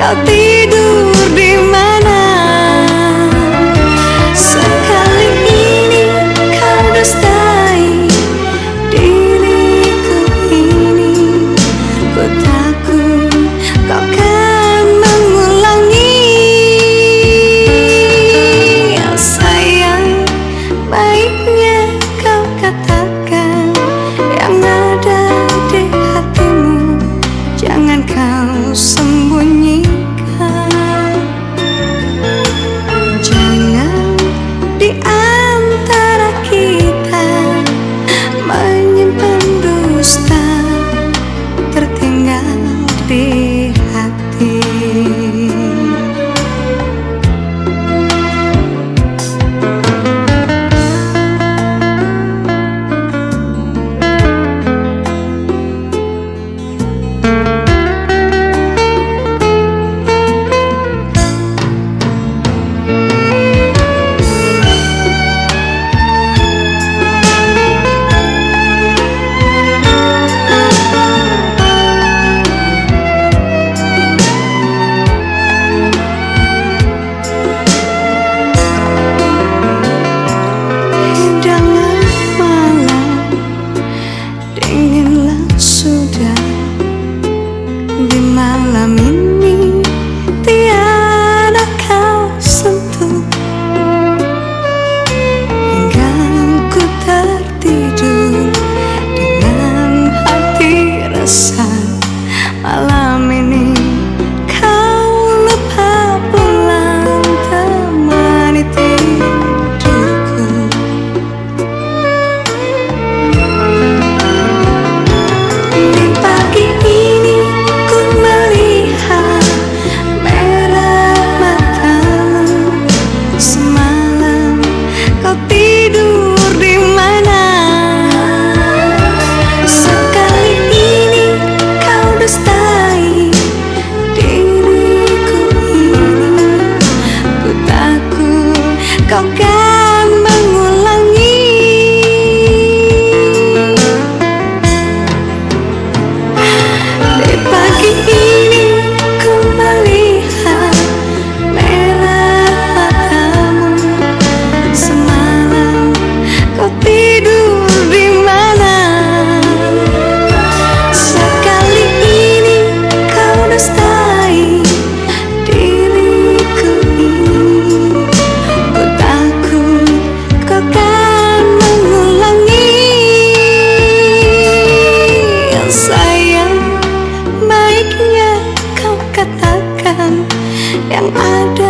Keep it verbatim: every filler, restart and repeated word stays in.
kau tidur di mana? Sekali ini kau dustai diriku ini. Ku takut kau kan mengulangi. Oh sayang, baiknya kau katakan yang ada di hatimu, jangan kau sembunyikan. Jangan di antara kita menyimpan dusta tertinggal di hati. Malam ini tiada kau sentuh hingga ku tertidur dengan hati rasa. Malam ini kau lupa pulang temani tidurku. Di pagi ini kau kan mengulangi. Di pagi ini ku melihat merah matamu. Semalam kau tidur di mana? Sekali ini kau dustai diriku ini. Sayang, baiknya kau katakan yang ada